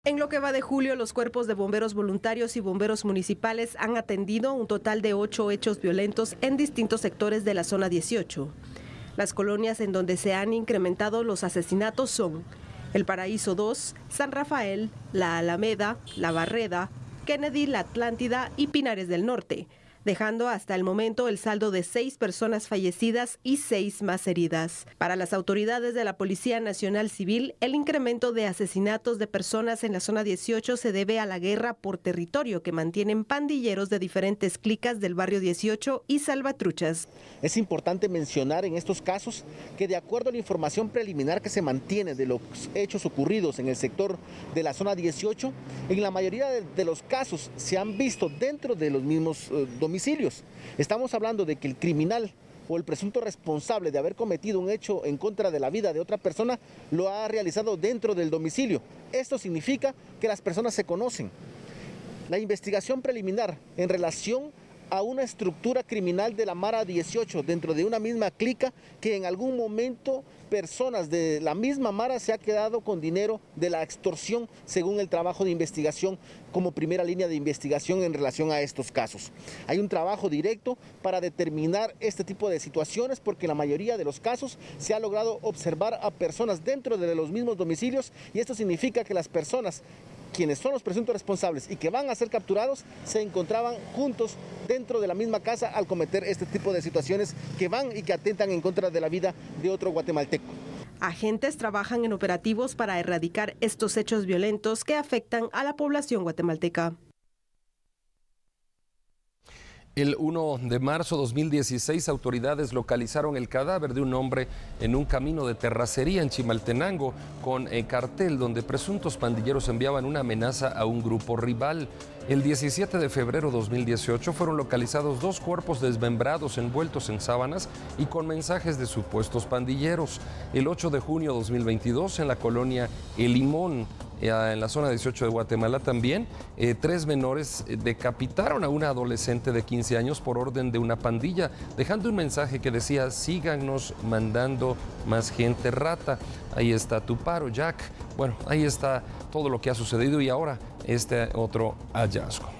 En lo que va de julio, los cuerpos de bomberos voluntarios y bomberos municipales han atendido un total de 8 hechos violentos en distintos sectores de la zona 18. Las colonias en donde se han incrementado los asesinatos son El Paraíso 2, San Rafael, La Alameda, La Barreda, Kennedy, La Atlántida y Pinares del Norte, dejando hasta el momento el saldo de 6 personas fallecidas y 6 más heridas. Para las autoridades de la Policía Nacional Civil, el incremento de asesinatos de personas en la zona 18 se debe a la guerra por territorio que mantienen pandilleros de diferentes clicas del barrio 18 y Salvatruchas. Es importante mencionar en estos casos que, de acuerdo a la información preliminar que se mantiene de los hechos ocurridos en el sector de la zona 18, en la mayoría de los casos se han visto dentro de los mismos domicilios. Estamos hablando de que el criminal o el presunto responsable de haber cometido un hecho en contra de la vida de otra persona lo ha realizado dentro del domicilio. Esto significa que las personas se conocen. La investigación preliminar en relación a una estructura criminal de la Mara 18 dentro de una misma clica, que en algún momento personas de la misma Mara se ha quedado con dinero de la extorsión, según el trabajo de investigación como primera línea de investigación en relación a estos casos. Hay un trabajo directo para determinar este tipo de situaciones, porque en la mayoría de los casos se ha logrado observar a personas dentro de los mismos domicilios, y esto significa que las personas quienes son los presuntos responsables y que van a ser capturados se encontraban juntos dentro de la misma casa al cometer este tipo de situaciones que van y que atentan en contra de la vida de otro guatemalteco. Agentes trabajan en operativos para erradicar estos hechos violentos que afectan a la población guatemalteca. El 1 de marzo de 2016, autoridades localizaron el cadáver de un hombre en un camino de terracería en Chimaltenango con cartel donde presuntos pandilleros enviaban una amenaza a un grupo rival. El 17 de febrero de 2018 fueron localizados 2 cuerpos desmembrados envueltos en sábanas y con mensajes de supuestos pandilleros. El 8 de junio de 2022, en la colonia El Limón, en la zona 18 de Guatemala también, 3 menores decapitaron a una adolescente de 15 años por orden de una pandilla, dejando un mensaje que decía: síganos mandando más gente rata. Ahí está tu paro, Jack. Bueno, ahí está todo lo que ha sucedido y ahora este otro hallazgo.